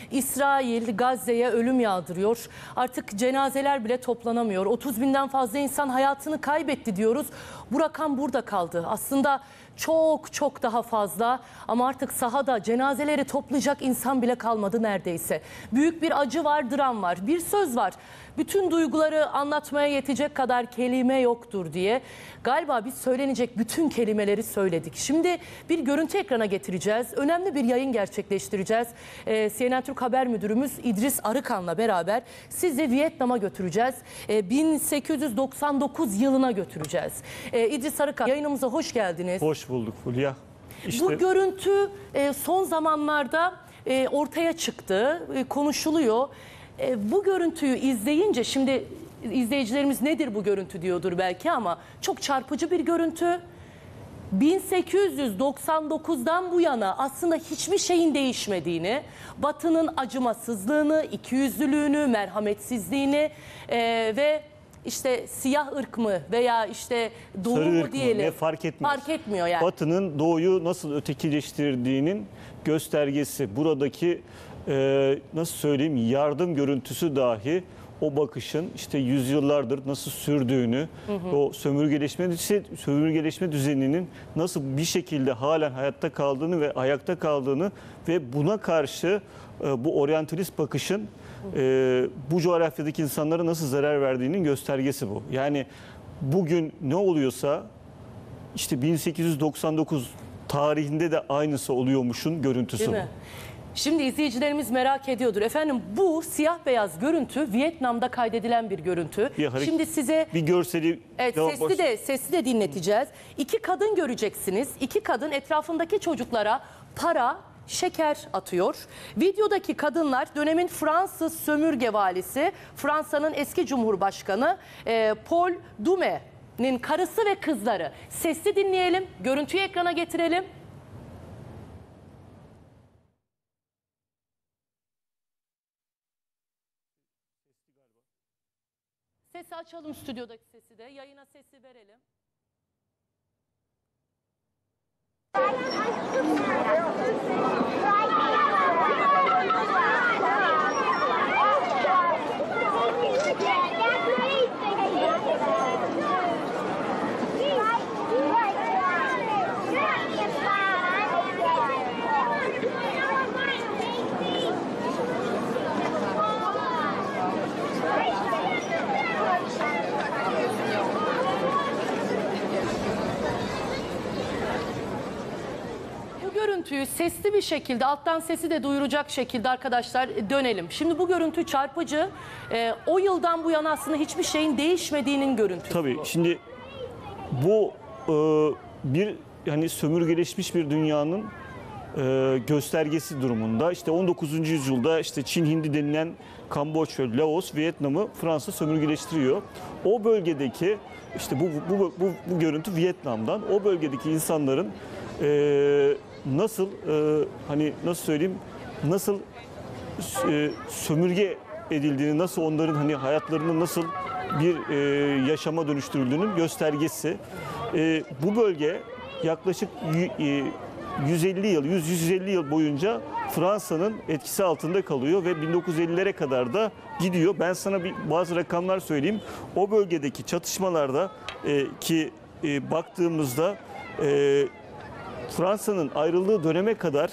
İsrail Gazze'ye ölüm yağdırıyor. Artık cenazeler bile toplanamıyor. 30 binden fazla insan hayatını kaybetti diyoruz. Bu rakam burada kaldı. Aslında çok daha fazla ama artık sahada cenazeleri toplayacak insan bile kalmadı neredeyse. Büyük bir acı var, dram var. Bir söz var. Bütün duyguları anlatmaya yetecek kadar kelime yoktur diye. Galiba biz söylenecek bütün kelimeleri söyledik. Şimdi bir görüntü ekrana getireceğiz. Önemli bir yayın gerçekleştireceğiz. CNN Türk Haber Müdürümüz İdris Arıkan'la beraber sizi Vietnam'a götüreceğiz. 1899 yılına götüreceğiz. İdris Arıkan, yayınımıza hoş geldiniz. Hoş bulduk Fulya. Bu görüntü son zamanlarda ortaya çıktı, konuşuluyor. Bu görüntüyü izleyince şimdi izleyicilerimiz nedir bu görüntü diyordur belki ama çok çarpıcı bir görüntü. 1899'dan bu yana aslında hiçbir şeyin değişmediğini, Batı'nın acımasızlığını, ikiyüzlülüğünü, merhametsizliğini ve işte siyah ırk mı veya işte doğu mu diyelim. Ne fark etmez. Fark etmiyor yani. Batı'nın doğuyu nasıl ötekileştirdiğinin göstergesi. Buradaki nasıl söyleyeyim yardım görüntüsü dahi o bakışın işte yüzyıllardır nasıl sürdüğünü, o sömürgeleşme düzeninin nasıl bir şekilde halen hayatta kaldığını ve ayakta kaldığını ve buna karşı bu oryantalist bakışın bu coğrafyadaki insanlara nasıl zarar verdiğinin göstergesi bu. Yani bugün ne oluyorsa işte 1899 tarihinde de aynısı oluyormuşun görüntüsü bu. Şimdi izleyicilerimiz merak ediyordur. Efendim bu siyah beyaz görüntü Vietnam'da kaydedilen bir görüntü. Şimdi size bir görseli sesli de dinleteceğiz. İki kadın göreceksiniz. İki kadın etrafındaki çocuklara para, şeker atıyor. Videodaki kadınlar dönemin Fransız sömürge valisi, Fransa'nın eski cumhurbaşkanı Paul Doumet'nin karısı ve kızları. Sesli dinleyelim, görüntüyü ekrana getirelim. Sesi açalım, stüdyodaki sesi de. Yayına sesi verelim. Görüntüyü sesli bir şekilde, alttan sesi de duyuracak şekilde arkadaşlar dönelim. Şimdi bu görüntü çarpıcı. O yıldan bu yana aslında hiçbir şeyin değişmediğinin görüntüsü. Tabii bu. şimdi bu bir yani sömürgeleşmiş bir dünyanın göstergesi durumunda. İşte 19. yüzyılda işte Çin Hindi denilen Kamboçya, Laos, Vietnam'ı Fransa sömürgeleştiriyor. O bölgedeki işte bu görüntü Vietnam'dan. O bölgedeki insanların nasıl hani nasıl söyleyeyim nasıl sömürge edildiğini, nasıl onların hani hayatlarını nasıl bir yaşama dönüştürüldüğünün göstergesi. Bu bölge yaklaşık 150 yıl, 100-150 yıl boyunca Fransa'nın etkisi altında kalıyor ve 1950'lere kadar da gidiyor. Ben sana bazı rakamlar söyleyeyim. O bölgedeki çatışmalarda baktığımızda Fransa'nın ayrıldığı döneme kadar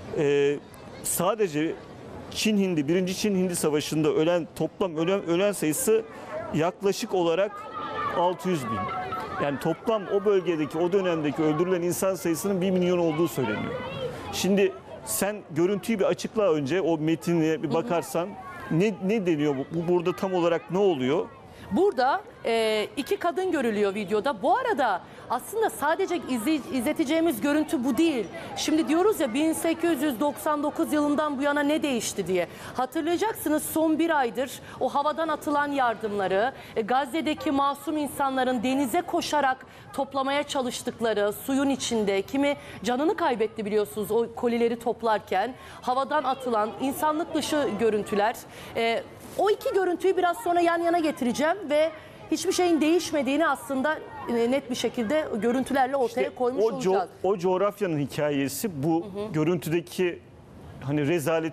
sadece Çin-Hindi, 1. Çin-Hindi Savaşı'nda toplam ölen sayısı yaklaşık olarak 600 bin. Yani toplam o bölgedeki, o dönemdeki öldürülen insan sayısının 1 milyon olduğu söyleniyor. Şimdi sen görüntüyü bir açıkla önce, o metine bir bakarsan ne deniyor? Burada tam olarak ne oluyor? Burada iki kadın görülüyor videoda. Bu arada aslında sadece izleteceğimiz görüntü bu değil. Şimdi diyoruz ya 1899 yılından bu yana ne değişti diye. Hatırlayacaksınız son bir aydır o havadan atılan yardımları, Gazze'deki masum insanların denize koşarak toplamaya çalıştıkları, suyun içinde kimi canını kaybetti biliyorsunuz o kolileri toplarken, havadan atılan insanlık dışı görüntüler. O iki görüntüyü biraz sonra yan yana getireceğim ve hiçbir şeyin değişmediğini aslında net bir şekilde görüntülerle ortaya koymuş olacağız. O coğrafyanın hikayesi bu. Görüntüdeki hani rezaletin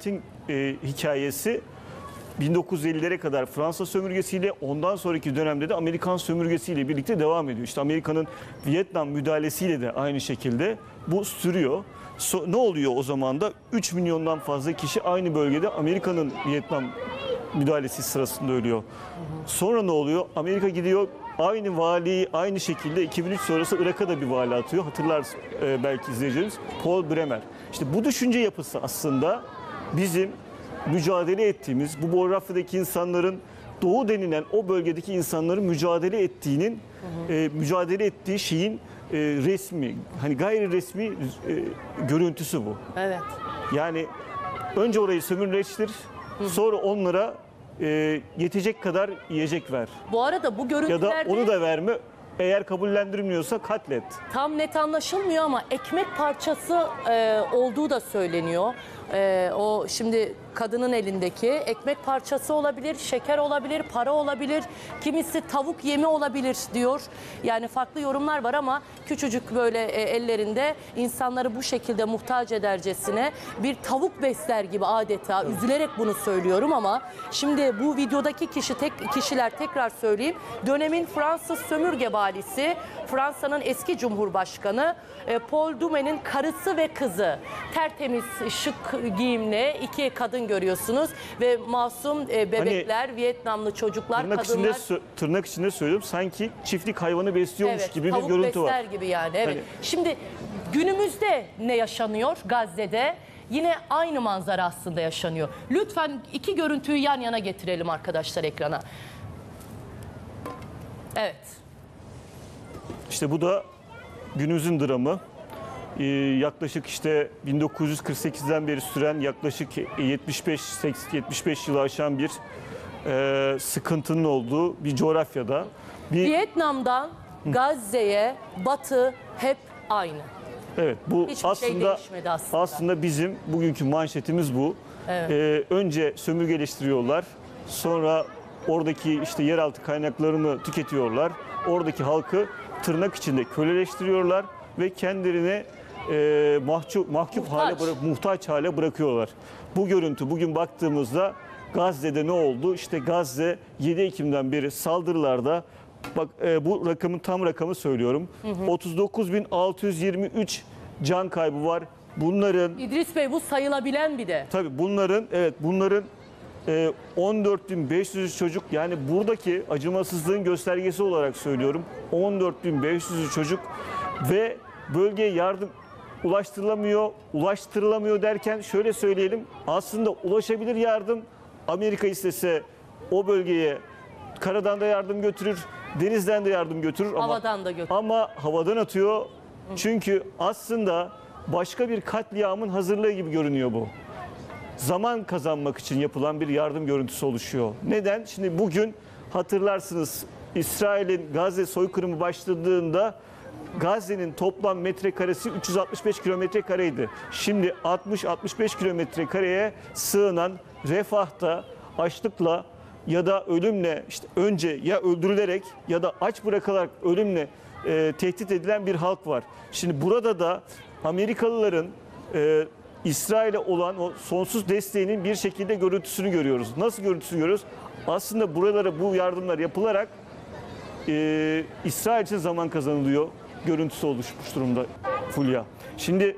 hikayesi 1950'lere kadar Fransa sömürgesiyle, ondan sonraki dönemde de Amerikan sömürgesiyle birlikte devam ediyor. İşte Amerika'nın Vietnam müdahalesiyle de aynı şekilde bu sürüyor. Ne oluyor o zaman da? 3 milyondan fazla kişi aynı bölgede Amerika'nın Vietnam müdahalesi sırasında ölüyor. Sonra ne oluyor? Amerika gidiyor, aynı valiyi aynı şekilde 2003 sonrası Irak'a da bir vali atıyor. Hatırlar belki izleyeceğiniz Paul Bremer. İşte bu düşünce yapısı aslında bizim mücadele ettiğimiz, bu coğrafyadaki insanların, Doğu denilen o bölgedeki insanların mücadele ettiğinin, mücadele ettiği şeyin resmi, hani gayri resmi görüntüsü bu. Evet. Yani önce orayı sömürleştir, sonra onlara yetecek kadar yiyecek ver. Bu arada bu Ya görüntülerde da onu da verme, eğer kabullendirmiyorsa katlet. tam net anlaşılmıyor ama ekmek parçası olduğu da söyleniyor. O şimdi kadının elindeki ekmek parçası olabilir, şeker olabilir, para olabilir, kimisi tavuk yemi olabilir diyor. Yani farklı yorumlar var ama küçücük böyle ellerinde insanları bu şekilde muhtaç edercesine bir tavuk besler gibi adeta, üzülerek bunu söylüyorum ama şimdi bu videodaki kişiler tekrar söyleyeyim. Dönemin Fransız sömürge valisi, Fransa'nın eski cumhurbaşkanı Paul Dume'nin karısı ve kızı. Tertemiz, şık giyimli iki kadın görüyorsunuz ve masum bebekler, Vietnamlı çocuklar, kadınlar. Tırnak içinde söylüyorum, sanki çiftlik hayvanı besliyormuş gibi bir görüntü var. Tavuk besler gibi yani. Evet. Hani... Şimdi günümüzde ne yaşanıyor Gazze'de? Yine aynı manzara aslında yaşanıyor. Lütfen iki görüntüyü yan yana getirelim arkadaşlar ekrana. Evet. İşte bu da günümüzün dramı. Yaklaşık işte 1948'den beri süren yaklaşık 75 yılı aşan bir sıkıntının olduğu bir coğrafyada. Vietnam'dan Gazze'ye Batı hep aynı. Evet, bu Hiçbir şey değişmedi aslında. Aslında bizim bugünkü manşetimiz bu. Evet. Önce sömürgeleştiriyorlar, sonra oradaki işte yeraltı kaynaklarını tüketiyorlar. Oradaki halkı tırnak içinde köleleştiriyorlar ve kendilerine muhtaç hale bırakıyorlar. Bu görüntü bugün baktığımızda Gazze'de ne oldu? İşte Gazze 7 Ekim'den beri saldırılarda, bak bu rakamın tam rakamı söylüyorum. 39.623 can kaybı var. Bunların İdris Bey, bu sayılabilen bir de. tabii bunların 14.500 çocuk, yani buradaki acımasızlığın göstergesi olarak söylüyorum. 14.500 çocuk ve bölgeye yardım ulaştırılamıyor derken şöyle söyleyelim, aslında ulaşabilir yardım. Amerika istese o bölgeye karadan da yardım götürür, denizden de yardım götürür, Havadan da götürür. ama havadan atıyor. Çünkü aslında başka bir katliamın hazırlığı gibi görünüyor bu. Zaman kazanmak için yapılan bir yardım görüntüsü oluşuyor. Neden? Şimdi bugün hatırlarsınız, İsrail'in Gazze soykırımı başladığında Gazze'nin toplam metrekaresi 365 kilometre kareydi. Şimdi 60-65 kilometre kareye sığınan, refahta, açlıkla ya da ölümle, işte önce ya öldürülerek ya da aç bırakılarak ölümle tehdit edilen bir halk var. Şimdi burada da Amerikalıların İsrail'e olan o sonsuz desteğinin bir şekilde görüntüsünü görüyoruz. Nasıl görüntüsünü görüyoruz? Aslında buralara bu yardımlar yapılarak İsrail için zaman kazanılıyor görüntüsü oluşmuş durumda Fulya. Şimdi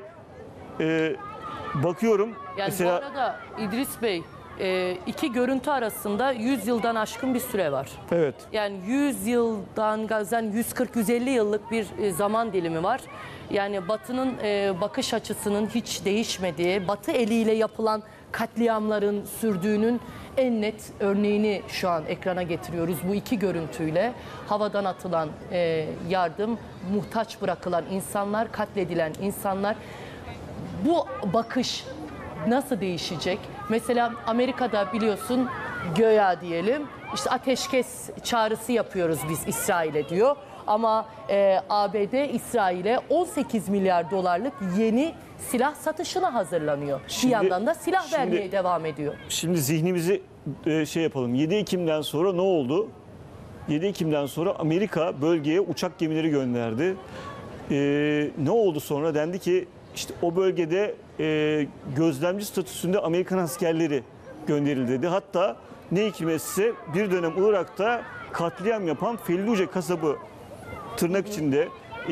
bakıyorum Yani mesela... bu arada İdris Bey, iki görüntü arasında 100 yıldan aşkın bir süre var. Evet. Yani 100 yıldan gazen 140-150 yıllık bir zaman dilimi var. Yani Batı'nın bakış açısının hiç değişmediği, Batı eliyle yapılan katliamların sürdüğünün en net örneğini şu an ekrana getiriyoruz bu iki görüntüyle. Havadan atılan yardım, muhtaç bırakılan insanlar, katledilen insanlar. Bu bakış nasıl değişecek? Mesela Amerika'da biliyorsun, göya diyelim, işte ateşkes çağrısı yapıyoruz biz İsrail'e diyor. Ama ABD İsrail'e 18 milyar dolarlık yeni silah satışına hazırlanıyor. Bir yandan da silah vermeye devam ediyor. Şimdi zihnimizi şey yapalım. 7 Ekim'den sonra ne oldu? 7 Ekim'den sonra Amerika bölgeye uçak gemileri gönderdi. Ne oldu sonra? Dendi ki işte o bölgede gözlemci statüsünde Amerikan askerleri gönderildi dedi. Hatta ne hikmetse bir dönem Irak'ta katliam yapan Felluce kasabı tırnak içinde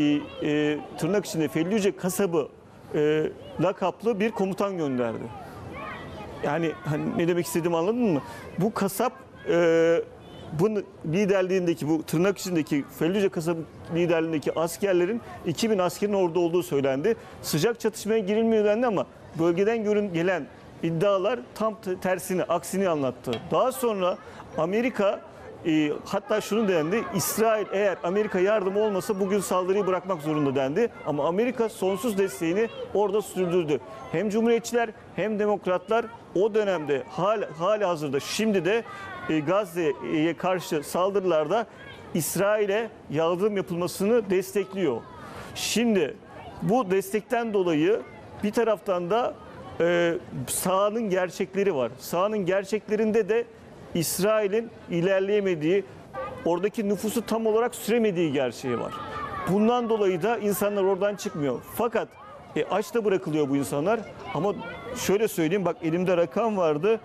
Felluce kasabı lakaplı bir komutan gönderdi. Yani hani ne demek istediğimi anladın mı? Bu kasap bunun liderliğindeki, bu tırnak içindeki Felluce kasabı liderliğindeki askerlerin 2000 askerin orada olduğu söylendi. Sıcak çatışmaya girilmiyor dendi ama bölgeden gelen iddialar tam tersini, aksini anlattı. Daha sonra Amerika hatta şunu dendi, İsrail eğer Amerika yardımı olmasa bugün saldırıyı bırakmak zorunda dendi. Ama Amerika sonsuz desteğini orada sürdürdü. Hem Cumhuriyetçiler hem Demokratlar o dönemde hali hazırda şimdi de Gazze'ye karşı saldırılarda İsrail'e yardım yapılmasını destekliyor. Şimdi bu destekten dolayı bir taraftan da sahanın gerçekleri var. Sahanın gerçeklerinde de İsrail'in ilerleyemediği, oradaki nüfusu tam olarak süremediği gerçeği var. Bundan dolayı da insanlar oradan çıkmıyor. Fakat aç da bırakılıyor bu insanlar. Ama şöyle söyleyeyim, bak elimde rakam vardı.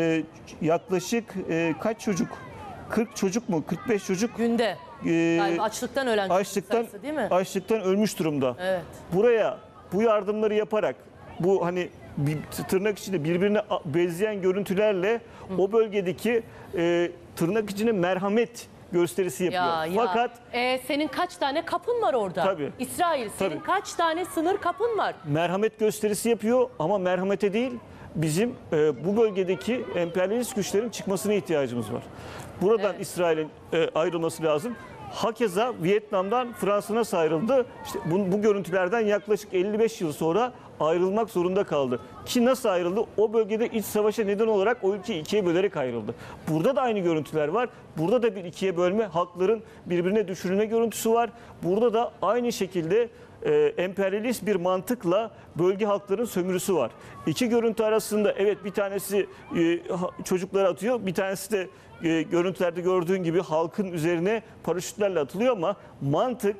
Yaklaşık kaç çocuk? 40 çocuk mu? 45 çocuk. Günde. Yani açlıktan ölen çocuk sayısı değil mi? Açlıktan ölmüş durumda. Evet. Buraya bu yardımları yaparak, bu hani tırnak içinde birbirine benzeyen görüntülerle o bölgedeki tırnak içinde merhamet gösterisi yapıyor. Fakat senin kaç tane kapın var orada? Tabii. İsrail, senin Tabii. kaç tane sınır kapın var? merhamet gösterisi yapıyor ama merhamete değil, bizim bu bölgedeki emperyalist güçlerin çıkmasına ihtiyacımız var. Buradan İsrail'in ayrılması lazım. Hakeza Vietnam'dan Fransa nasıl ayrıldı? İşte bu görüntülerden yaklaşık 55 yıl sonra ayrılmak zorunda kaldı. Ki nasıl ayrıldı? O bölgede iç savaşa neden olarak o ülkeyi ikiye bölerek ayrıldı. Burada da aynı görüntüler var. Burada da bir ikiye bölme, halkların birbirine düşürülme görüntüsü var. Burada da aynı şekilde emperyalist bir mantıkla bölge halkların sömürüsü var. İki görüntü arasında evet bir tanesi çocuklara atıyor, bir tanesi de görüntülerde gördüğün gibi halkın üzerine paraşütlerle atılıyor ama mantık,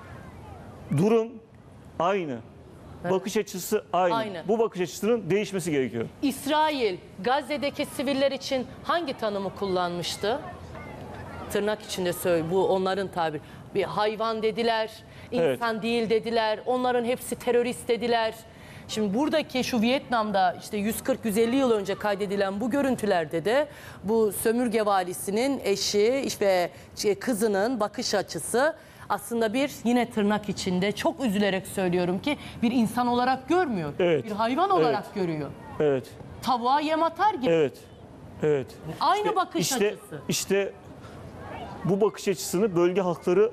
durum aynı. Bakış açısı aynı. Bu bakış açısının değişmesi gerekiyor. İsrail Gazze'deki siviller için hangi tanımı kullanmıştı? Tırnak içinde söyle, bu onların tabiri. Bir hayvan dediler, insan değil dediler, onların hepsi terörist dediler. Şimdi buradaki şu Vietnam'da işte 140-150 yıl önce kaydedilen bu görüntülerde de bu sömürge valisinin eşi ve kızının bakış açısı aslında bir, yine tırnak içinde çok üzülerek söylüyorum ki, bir insan olarak görmüyor. Evet. Bir hayvan olarak görüyor. Evet. Tavuğa yem atar gibi. Evet. Evet. Aynı bakış açısı. İşte bu bakış açısını bölge halkları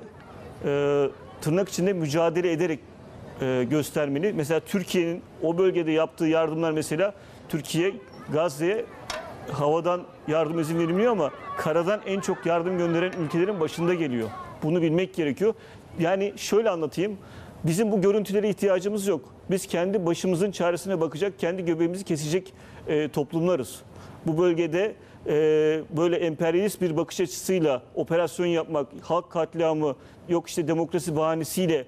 tırnak içinde mücadele ederek göstermeli. Mesela Türkiye'nin o bölgede yaptığı yardımlar, mesela Türkiye Gazze'ye havadan yardım izin verilmiyor ama karadan en çok yardım gönderen ülkelerin başında geliyor. Bunu bilmek gerekiyor. Yani şöyle anlatayım. Bizim bu görüntülere ihtiyacımız yok. Biz kendi başımızın çaresine bakacak, kendi göbeğimizi kesecek toplumlarız. Bu bölgede böyle emperyalist bir bakış açısıyla operasyon yapmak, halk katliamı, yok işte demokrasi bahanesiyle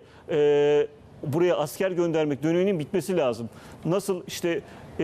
buraya asker göndermek döneminin bitmesi lazım. Nasıl işte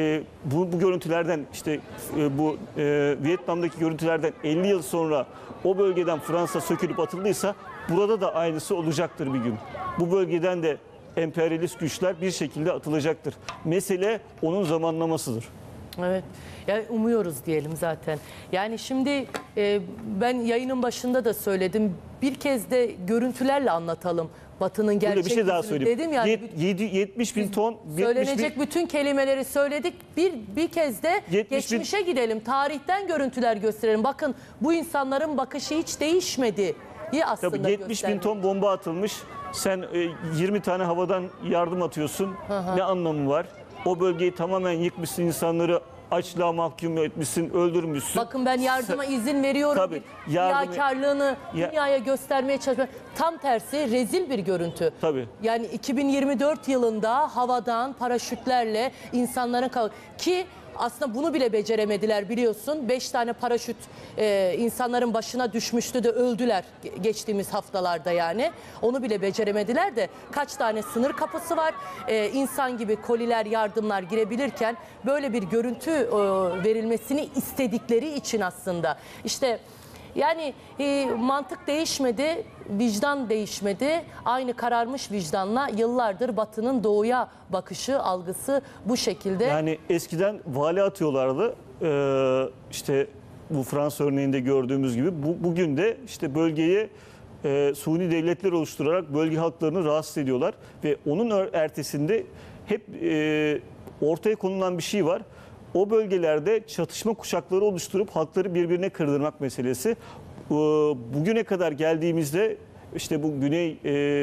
bu görüntülerden, işte bu Vietnam'daki görüntülerden 50 yıl sonra o bölgeden Fransa sökülüp atıldıysa burada da aynısı olacaktır bir gün. Bu bölgeden de emperyalist güçler bir şekilde atılacaktır. Mesele onun zamanlamasıdır. Evet. Yani umuyoruz diyelim zaten. Yani şimdi ben yayının başında da söyledim. Bir kez de görüntülerle anlatalım Batı'nın gerçek Burada bir şey daha yüzünü söyleyeyim. dedim yani. 70 bin ton. Söylenecek bütün kelimeleri söyledik. Bir kez de 70 bin geçmişe gidelim. Tarihten görüntüler gösterelim. Bakın bu insanların bakışı hiç değişmedi. Aslında tabii 70 bin ton bomba atılmış. Sen 20 tane havadan yardım atıyorsun. Ne anlamı var? O bölgeyi tamamen yıkmışsın, insanları açlığa mahkum etmişsin, öldürmüşsün. Bakın ben yardıma izin veriyorum. Tabii, Riyakarlığını dünyaya göstermeye çalışıyorum. tam tersi rezil bir görüntü. Tabii. Yani 2024 yılında havadan paraşütlerle insanların ki aslında bunu bile beceremediler biliyorsun. 5 tane paraşüt insanların başına düşmüştü de öldüler geçtiğimiz haftalarda yani. Onu bile beceremediler de kaç tane sınır kapısı var. İnsan gibi koliler, yardımlar girebilirken böyle bir görüntü verilmesini istedikleri için aslında. İşte yani mantık değişmedi, vicdan değişmedi. Aynı kararmış vicdanla yıllardır Batı'nın doğuya bakışı, algısı bu şekilde. Yani eskiden vali atıyorlardı. İşte bu Fransa örneğinde gördüğümüz gibi bugün de işte bölgeye suni devletler oluşturarak bölge halklarını rahatsız ediyorlar. Ve onun ertesinde hep ortaya konulan bir şey var. O bölgelerde çatışma kuşakları oluşturup halkları birbirine kırdırmak meselesi. Bugüne kadar geldiğimizde işte bu Güney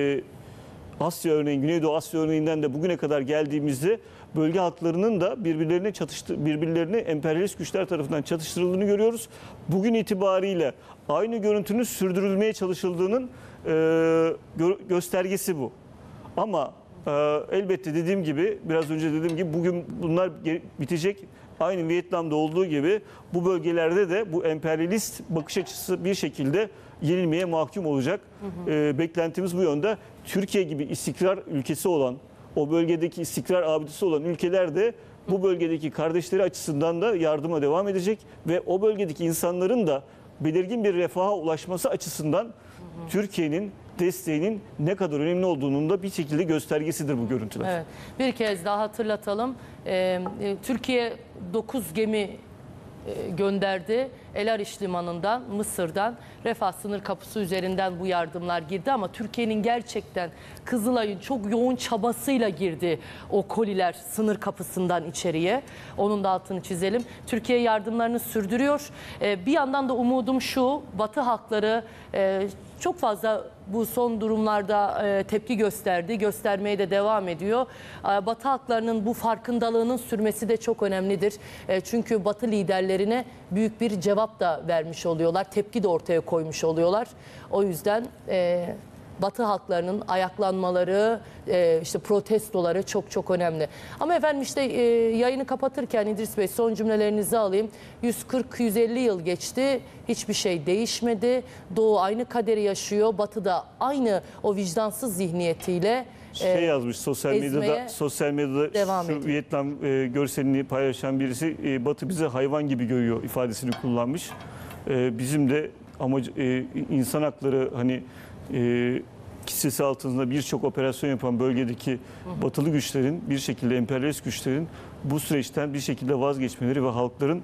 Asya örneğin, Güneydoğu Asya örneğinden de bugüne kadar geldiğimizde bölge halklarının da birbirlerini emperyalist güçler tarafından çatıştırıldığını görüyoruz. Bugün itibariyle aynı görüntünün sürdürülmeye çalışıldığının göstergesi bu. Ama elbette dediğim gibi, biraz önce dediğim gibi bugün bunlar bitecek. Aynı Vietnam'da olduğu gibi bu bölgelerde de bu emperyalist bakış açısı bir şekilde yenilmeye mahkum olacak. Beklentimiz bu yönde. Türkiye gibi istikrar ülkesi olan, o bölgedeki istikrar abidesi olan ülkeler de bu bölgedeki kardeşleri açısından da yardıma devam edecek ve o bölgedeki insanların da belirgin bir refaha ulaşması açısından Türkiye'nin desteğinin ne kadar önemli olduğunun da bir şekilde göstergesidir bu görüntüler. Evet. Bir kez daha hatırlatalım. Türkiye 9 gemi gönderdi. El Ariş Limanı'ndan, Mısır'dan Refah sınır kapısı üzerinden bu yardımlar girdi ama Türkiye'nin gerçekten Kızılay'ın çok yoğun çabasıyla girdi o koliler sınır kapısından içeriye. Onun da altını çizelim. Türkiye yardımlarını sürdürüyor. Bir yandan da umudum şu, Batı halkları çok fazla bu son durumlarda tepki gösterdi. Göstermeye de devam ediyor. Batı halklarının bu farkındalığının sürmesi de çok önemlidir. Çünkü Batı liderlerine büyük bir cevap da vermiş oluyorlar. Tepki de ortaya koymuş oluyorlar. O yüzden Batı halklarının ayaklanmaları, işte protestoları çok çok önemli. Ama efendim işte yayını kapatırken İdris Bey son cümlelerinizi alayım. 140-150 yıl geçti. Hiçbir şey değişmedi. Doğu aynı kaderi yaşıyor. Batı da aynı o vicdansız zihniyetiyle yazmış sosyal medyada şu Vietnam görselini paylaşan birisi Batı bizi hayvan gibi görüyor ifadesini kullanmış. Bizim de insan hakları hani kisvesi altında birçok operasyon yapan bölgedeki batılı güçlerin bir şekilde emperyalist güçlerin bu süreçten bir şekilde vazgeçmeleri ve halkların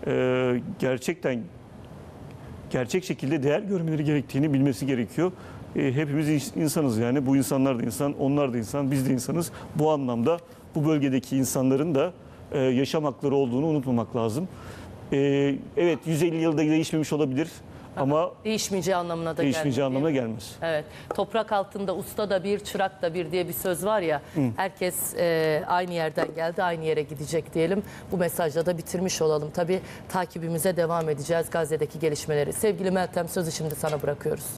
gerçek şekilde değer görmeleri gerektiğini bilmesi gerekiyor. Hepimiz insanız yani. Bu insanlar da insan, onlar da insan, biz de insanız. Bu anlamda bu bölgedeki insanların da yaşam hakları olduğunu unutmamak lazım. Evet 150 yılda değişmemiş olabilir ama değişmeyeceği anlamına gelmez. Evet. Toprak altında usta da bir, çırak da bir diye bir söz var ya. Herkes aynı yerden geldi, aynı yere gidecek diyelim. Bu mesajla da bitirmiş olalım. Tabii takibimize devam edeceğiz Gazze'deki gelişmeleri. Sevgili Meltem, sözü şimdi sana bırakıyoruz.